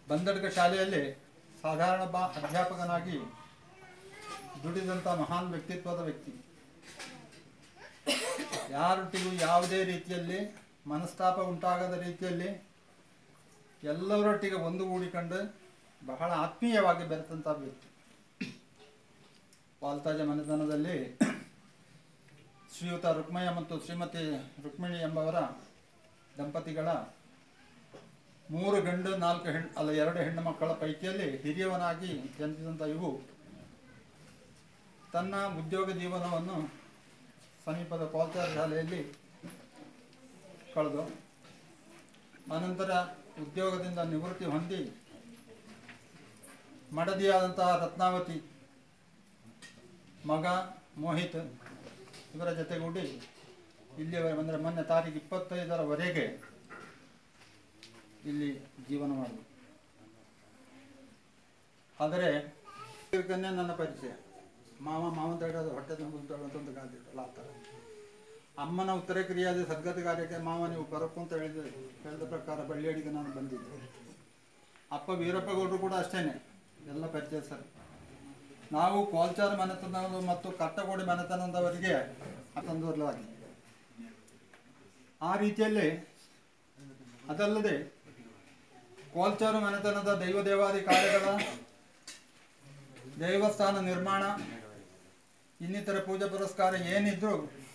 ಬಂದಡ್ಗ ಶಾಲೆಯಲ್ಲಿ ಸಾಧಾರಣ ಅಧ್ಯಾಪಕನಾಗಿ ದುಡಿದಂಥ ಮಹಾನ್ ವ್ಯಕ್ತಿತ್ವದ ವ್ಯಕ್ತಿ. ಯಾರೊಟ್ಟಿಗೂ ಯಾವುದೇ ರೀತಿಯಲ್ಲಿ ಮನಸ್ತಾಪ ಉಂಟಾಗದ ರೀತಿಯಲ್ಲಿ ಎಲ್ಲರೊಟ್ಟಿಗೆ ಒಂದುಗೂಡಿಕೊಂಡು ಬಹಳ ಆತ್ಮೀಯವಾಗಿ ಬೆರೆತಂಥ ವ್ಯಕ್ತಿ. ವಾಲ್ತಾಜ ಮನೆತನದಲ್ಲಿ ಶ್ರೀಯುತ ರುಕ್ಮಯ್ಯ ಮತ್ತು ಶ್ರೀಮತಿ ರುಕ್ಮಿಣಿ ಎಂಬವರ ದಂಪತಿಗಳ 3 ಗಂಡು 2 ಹೆಣ್ಣು ಮಕ್ಕಳ ಪೈಕಿಯಲ್ಲಿ ಹಿರಿಯವನಾಗಿ ಜನಿಸಿದಂಥ ಇವು ತನ್ನ ಉದ್ಯೋಗ ಜೀವನವನ್ನು ಸಮೀಪದ ಕೋಲ್ಚಾರ ಶಾಲೆಯಲ್ಲಿ ಕಳೆದು ಅನಂತರ ಉದ್ಯೋಗದಿಂದ ನಿವೃತ್ತಿ ಹೊಂದಿ ಮಡದಿಯಾದಂತಹ ರತ್ನಾವತಿ ಮಗ ಮೋಹಿತ್ ಇವರ ಜೊತೆಗೂಡಿ ಇಲ್ಲಿಯವರೆಗೆ ಅಂದರೆ ಮೊನ್ನೆ ತಾರೀಕು 25ರವರೆಗೆ ಇಲ್ಲಿ ಜೀವನ ಮಾಡಿದೆ. ಆದರೆ ಇವರಿಗನ್ನೇ ನನ್ನ ಪರಿಚಯ. ಮಾವಂತ ಹೇಳೋದು ಹೊಟ್ಟೆ ತುಂಬ ಅಂತಂದು ಗಾದಿರಲ್ಲ ಆ ಥರ. ಅಮ್ಮನ ಉತ್ತರ ಕ್ರಿಯಾದ ಸದ್ಗತ ಕಾರ್ಯಕ್ಕೆ ಮಾವ ನೀವು ಬರಪ್ಪು ಅಂತ ಹೇಳಿದ ಪ್ರಕಾರ ಬಳ್ಳಿಯಡಿಗೆ ನಾನು ಬಂದಿದ್ದೆ. ಅಪ್ಪ ವೀರಪ್ಪಗೌಡರು ಕೂಡ ಅಷ್ಟೇ, ಎಲ್ಲ ಪರಿಚಯ ಸರ್. ನಾವು ಕೋಲ್ಚಾರ ಮನೆತನದ ಮತ್ತು ಕಟ್ಟಗೋಡಿ ಮನೆತನದವರಿಗೆ ತಂದೂರಲಾಗಿ ಆ ರೀತಿಯಲ್ಲಿ. ಅದಲ್ಲದೆ ಕೋಲ್ಚಾರು ಮನೆತನದ ದೈವದೇವಾದಿ ಕಾರ್ಯಗಳ ದೇವಸ್ಥಾನ ನಿರ್ಮಾಣ ಇನ್ನಿತರ ಪೂಜಾ ಪುರಸ್ಕಾರ ಏನಿದ್ರು